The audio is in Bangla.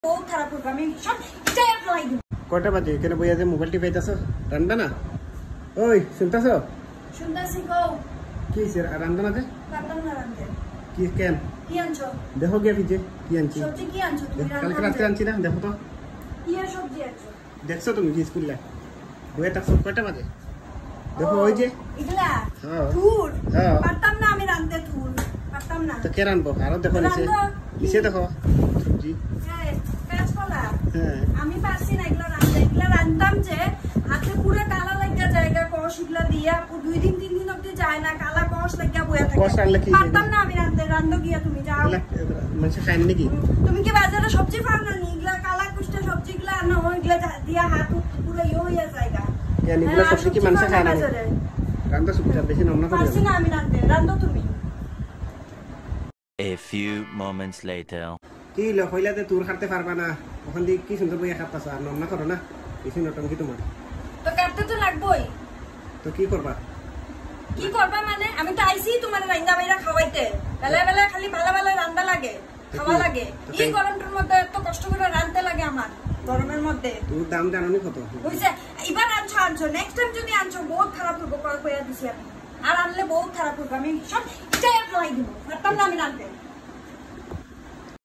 বহুত খারাপ করব আমি সব ইটাই ফলাই দিব। কয়টা বাজে এখানে বইয়া যে মোবাইল টিপাইতাছো? রান্না না? ওই শুনতাছো? শুনতাছি গো। কি হইছে রান্না না যে? পারতাম না রাঁধতে। কি কেন? কি আনছো? দেখো গিয়া ভিজে কি আনছি। সবজি কি আনছো তুমি? কালকে রাতে আনছি না, দেখো তো। কি আর সবজি আনছো? দেখছো তুমি কি স্কুলে? বইয়া থাকছো কয়টা বাজে? দেখো ওই যে ইগলা হ্যাঁ থুর হ্যাঁ পারতাম না আমি রাঁধতে থুর পারতাম না। তো কে রানবো? আরো দেখো নিচে দেখো সবজি। হ্যাঁ কাঁচকলা হ্যাঁ আমি পারছি না এগুলা রাঁধতে। এগুলা রাঁধতাম যে হাতে পুরো কালা লাগা জায়গা কষ এগুলা দিয়া 2 দিন 3 দিন অবধি যায় না, কালা কষ লাগা বয়া থাকে। কষ আনলে কি পারতাম না আমি রাঁধতে। রাঁধো গিয়া তুমি যাও। মানুষ খায় নাকি? তুমি কি বাজারে সবজি পাও না? এগুলা কালা কুষ্টা সবজিগুলা আনো ওইগুলা দিয়া হাত পুরো ইয়ে হইয়া জায়গা। কেন এগুলা সবজি কি মানুষ খায় না? রান্না সুবিধা বেশি নমনা করে পারছি না আমি রাঁধতে। রাঁধো তুমি। A few moments later. কি লো কইলাতে তোর খাতে পারবা না, ওখান দিয়ে কি সুন্দর বইয়া খাতাছ আর নমনা করো না, বেশি নটঙ্কি তোমার। তো কাটতে তো লাগবেই। তো কি করবা? কি করবা মানে আমি তো আইছি তোমার রান্না বাইরা খাওয়াইতে। বেলা বেলা খালি ভালো ভালো রান্না লাগে, খাওয়া লাগে। এই গরমটার মধ্যে এত কষ্ট করে রাঁধতে লাগে আমার গরমের মধ্যে। তোর দাম জানোনি কত? বুঝছে এবার আনছো নেক্সট টাইম যদি আনছো বহুত খারাপ করবো কয়া দিছি আমি। আর আনলে বহুত খারাপ করবো আমি সব ইটাই ফলাই দিব। পারতাম না আমি রাঁধতে।